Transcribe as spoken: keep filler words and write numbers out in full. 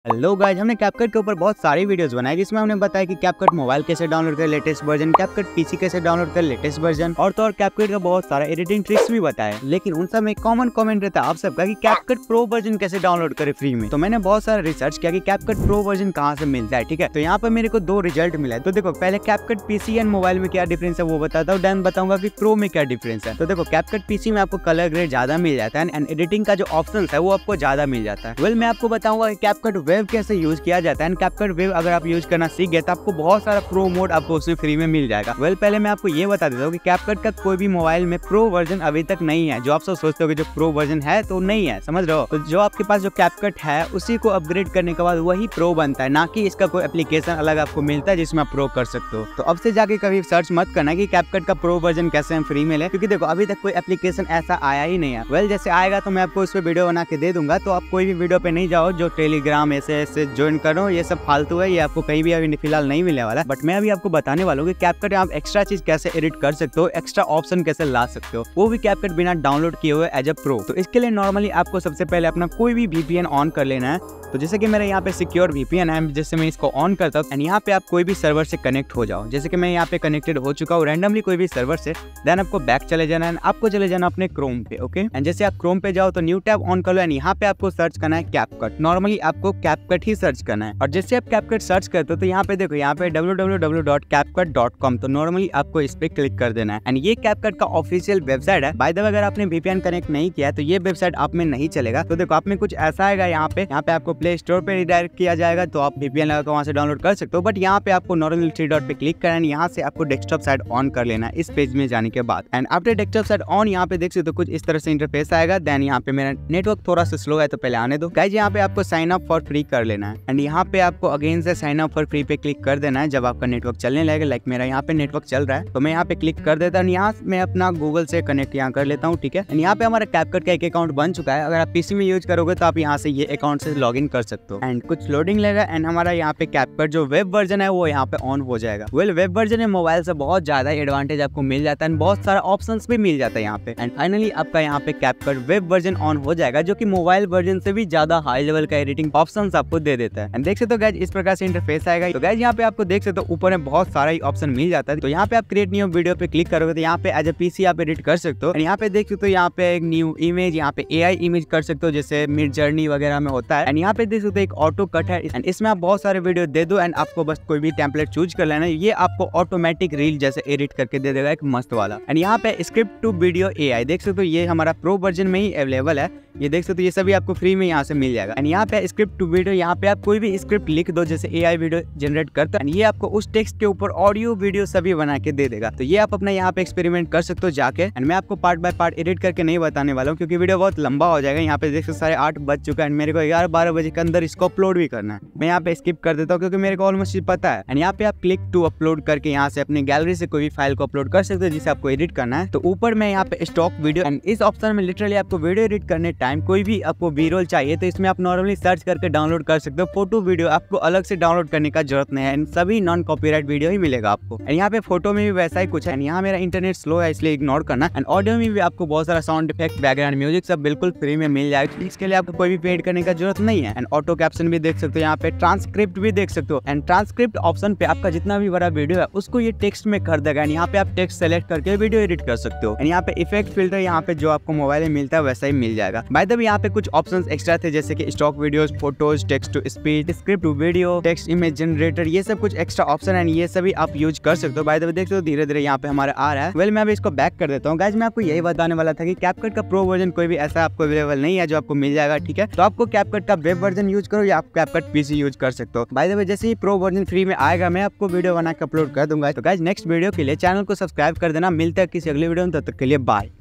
Hello guys, हमने CapCut के ऊपर बहुत सारी वीडियोस बनाई जिसमें हमने बताया कि कैपकट मोबाइल कैसे डाउनलोड करें लेटेस्ट वर्जन, कैपकट पीसी कैसे डाउनलोड करें लेटेस्ट वर्जन और तो और कैपकट का बहुत सारा एडिटिंग ट्रिक्स भी बताया। लेकिन उन सब में कॉमन कमेंट रहता है आप सबका कि कैपकट प्रो वर्जन कैसे डाउनलोड करें फ्री में। तो मैंने बहुत सारा रिसर्च किया कि कैपकट प्रो वर्जन कहाँ से मिलता है। ठीक है, तो यहाँ पर मेरे को दो रिजल्ट मिला है। तो देखो, पहले कैपकट पीसी एंड मोबाइल में क्या डिफरेंस है वो बताता हूँ, देन बताऊंगा कि प्रो में क्या डिफरेंस है। तो देखो, कैपकट पीसी में आपको कलर ग्रेड ज्यादा मिल जाता है एंड एडिटिंग का जो ऑप्शन है वो आपको ज्यादा मिल जाता है। वेल, मैं आपको बताऊंगा कि कैपकट वेब कैसे यूज किया जाता है। कैपकट वेब अगर आप यूज करना सीख गए तो आपको बहुत सारा प्रो मोड आपको उसमें फ्री में मिल जाएगा। वेल, पहले मैं आपको ये बता देता हूँ कि कैपकट का कोई भी मोबाइल में प्रो वर्जन अभी तक नहीं है। जो आप सब सोचते हो कि जो प्रो वर्जन है तो नहीं है, समझ रहे हो। तो जो आपके पास जो कैपकट है उसी को अपग्रेड करने के बाद वही प्रो बनता है, ना कि इसका कोई एप्लीकेशन अलग आपको मिलता है जिसमें आप प्रो कर सकते हो। तो अब से जाके कभी सर्च मत करना कि कैपकट का प्रो वर्जन कैसे हम फ्री में ले, क्योंकि देखो अभी तक कोई एप्लीकेशन ऐसा आया ही नहीं है। वेल, जैसे आएगा तो मैं आपको उस पर वीडियो बना के दे दूंगा। तो आप कोई भी वीडियो पे नहीं जाओ जो टेलीग्राम ऐसे ऐसे ज्वाइन करो, ये सब फालतू है, ये आपको कहीं भी अभी फिलहाल नहीं मिलने वाला। बट मैं अभी आपको बताने वाला हूँ कि कैपकट आप एक्स्ट्रा चीज कैसे एडिट कर सकते हो, एक्स्ट्रा ऑप्शन कैसे ला सकते हो, वो भी कैपकट बिना डाउनलोड किए हुए एज अ प्रो। तो इसके लिए नॉर्मली आपको सबसे पहले अपना कोई भी वीपीएन ऑन कर लेना है। तो जैसे कि मेरा यहाँ पे सिक्योर वीपीएन है, जैसे मैं इसको ऑन करता हूँ एंड यहाँ पे आप कोई भी सर्वर से कनेक्ट हो जाओ। जैसे कि मैं यहाँ पे कनेक्टेड हो चुका हूँ रैंडमली कोई भी सर्वर से। देन आपको बैक चले जाना है, आपको चले जाना अपने क्रोम पे। ओके, एंड जैसे आप क्रोम पे जाओ तो न्यू टैब ऑन कर लो एंड यहाँ पे आपको सर्च करना है कैपकट। नॉर्मली आपको कैपकट ही सर्च करना है। और जैसे आप कैपकट सर्च करते हो तो यहाँ पे देखो, यहाँ पे W W W dot CapCut dot com. तो नॉर्मली आपको इस पे क्लिक कर देना है एंड ये कैपकट का ऑफिशियल वेबसाइट है। बाय द वे, अगर आपने वीपीएन कनेक्ट नहीं किया तो ये वेबसाइट आप में नहीं चलेगा। तो देखो, आप में कुछ ऐसा आएगा, यहाँ पे यहाँ पे आपको प्ले स्टोर पे रिडायरेक्ट किया जाएगा, तो आप वीपीएन लगा के वहां से डाउनलोड कर सकते हो। बट यहाँ पे आपको नॉर्मली थ्री डॉट पे क्लिक करना है, यहाँ से आपको डेस्कटॉप साइड ऑन कर लेना है इस पेज में जाने के बाद। And after desktop side on यहाँ पे देख सकते हो कुछ इस तरह से इंटरफेस आएगा। देन यहाँ पे मेरा नेटवर्क थोड़ा सा स्लो है तो पहले आने दो गाइज। यहाँ पे आपको साइन अप फॉर फ्री कर लेना है एंड यहाँ पे आपको अगेन से साइन अप फॉर फ्री पे क्लिक कर देना है जब आपका नेटवर्क चलने लगेगा। लाइक मेरा यहाँ पे नेटवर्क चल रहा है तो मैं यहाँ पे क्लिक कर देता हूँ। यहाँ मैं अपना गूगल से कनेक्ट यहाँ कर लेता हूँ। ठीक है, यहाँ पे हमारा कैपकट का एक अकाउंट बन चुका है। अगर आप पीसी में यूज करोगे तो आप यहाँ से ये अकाउंट से लॉग इन कर सकते हो एंड कुछ लोडिंग लेगा एंड हमारा यहाँ पे कैपकट जो वेब वर्जन है वो यहाँ पे ऑन हो जाएगा। वेल, वेब वर्जन में मोबाइल से बहुत ज्यादा एडवांटेज आपको मिल जाता है, बहुत सारा ऑप्शंस भी मिल जाता है यहाँ पे। एंड फाइनली आपका यहाँ पे कैपकट वेब वर्जन ऑन हो जाएगा, जो कि मोबाइल वर्जन से भी ज्यादा हाई लेवल का एडिटिंग ऑप्शंस आपको दे देता है। एंड देख सकते हो गाइज, इस प्रकार से इंटरफेस आएगा। तो गाइज यहाँ पे आपको देख सकते हो ऊपर में बहुत सारा ऑप्शन मिल जाता है। तो यहाँ पे आप क्रिएट न्यू वीडियो पे क्लिक करोगे तो यहाँ पे एज ए पीसी आप एडिट कर सकते हो। यहाँ पे देख सकते हो यहाँ पे एक न्यू इमेज, यहाँ पे एआई इमेज कर सकते हो जैसे मिड जर्नी वगैरह में होता है। एंड यहाँ पे देख सकते हो एक ऑटो कट है एंड इसमें आप बहुत सारे वीडियो दे दो एंड आपको बस कोई भी टेम्पलेट चूज कर लेना है, ये आपको ऑटोमेटिक रील जैसे एडिट करके दे देगा एक मस्त वाला। एंड यहाँ पे स्क्रिप्ट टू वीडियो एआई देख सकते हो, ये हमारा प्रो वर्जन में ही अवेलेबल है। ये देख सकते हो, ये सभी आपको फ्री में यहाँ से मिल जाएगा। एंड यहाँ पे स्क्रिप्ट टू वीडियो, यहाँ पे आप कोई भी स्क्रिप्ट लिख दो जैसे एआई वीडियो जनरेट करता है, ये आपको उस टेक्स्ट के ऊपर ऑडियो वीडियो सभी बना के दे देगा। तो ये आप अपना यहाँ पे एक्सपेरिमेंट कर सकते हो जाके। एंड मैं आपको पार्ट बाय पार्ट एडिट करके नहीं बताने वाला हूँ क्योंकि वीडियो बहुत लंबा हो जाएगा। यहाँ पे देख सकते साढ़े आठ बज चुका है एंड मेरे को ग्यारह बारह बजे के अंदर इसको अपलोड भी करना है। मैं यहाँ पे स्किप कर देता हूँ क्योंकि मेरे को ऑलमोस्ट पता है। एंड यहाँ पे आप क्लिक टू अपलोड करके यहाँ से अपनी गैलरी से कोई भी फाइल को अपलोड कर सकते हो जिसे आपको एडिट करना है। तो ऊपर में यहाँ पे स्टॉक वीडियो एंड इस ऑप्शन में लिटरली आपको वीडियो एडिट करने टाइम कोई भी आपको बी रोल चाहिए तो इसमें आप नॉर्मली सर्च करके डाउनलोड कर सकते हो। फोटो वीडियो आपको अलग से डाउनलोड करने का जरूरत नहीं है एंड सभी नॉन कॉपीराइट वीडियो ही मिलेगा आपको। एंड यहाँ पे फोटो में भी वैसा ही कुछ है। एंड यहाँ मेरा इंटरनेट स्लो है इसलिए इग्नोर करना। एंड ऑडियो में भी आपको बहुत सारा साउंड इफेक्ट, बैकग्राउंड म्यूजिक सब बिल्कुल फ्री में मिल जाएगा। इसके लिए आपको कोई भी पेड करने का जरूरत नहीं है। एंड ऑटो कैप्शन भी देख सकते हो, यहाँ पे ट्रांसक्रिप्ट भी देख सकते हो। एंड ट्रांसक्रिप्ट ऑप्शन पे आपका जितना भी बड़ा वीडियो है उसको ये टेक्स्ट में कर देगा। यहाँ पे आप टेक्स्ट सेलेक्ट करके वीडियो एडिट कर सकते हो। एंड यहाँ पे इफेक्ट फिल्टर यहाँ पे जो आपको मोबाइल में मिलता है वैसा ही मिल जाएगा। बाय द वे, यहाँ पे कुछ ऑप्शंस एक्स्ट्रा थे जैसे कि stock videos, photos, text to speech, script to video, text image generator, ये सब कुछ एक्स्ट्रा ऑप्शन है, ये सभी आप यूज कर सकते हो। बाय द वे, देख सकते हो धीरे धीरे यहाँ पे हमारा आ रहा है। वेल, मैं अभी इसको बैक कर देता हूँ। गाइज, मैं आपको यही बताने वाला था कि कैपकट का प्रो वर्जन कोई भी ऐसा आपको अवेलेबल नहीं है जो आपको मिल जाएगा। ठीक है, तो आपको कैपकट का वेब वर्जन यूज करो या आप कैपकट पीसी यूज कर सकते हो। बाय द वे, जैसे ही प्रो वर्जन फ्री में आएगा मैं आपको वीडियो बना के अपलोड कर दूंगा। तो गाइज, नेक्स्ट वीडियो के लिए चैनल को सब्सक्राइब कर देना। मिलता है किसी अगले वीडियो में, तब तक के लिए बाय।